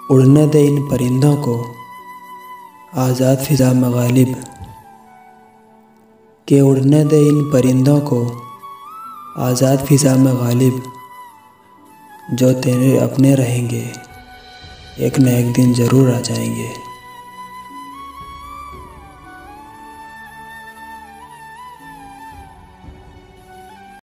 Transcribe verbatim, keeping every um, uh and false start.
उड़ने दे इन परिंदों को आज़ाद फ़िज़ा में गालिब, के उड़ने दे इन परिंदों को आज़ाद फ़िज़ा में गालिब। जो तेरे अपने रहेंगे एक न एक दिन ज़रूर आ जाएंगे।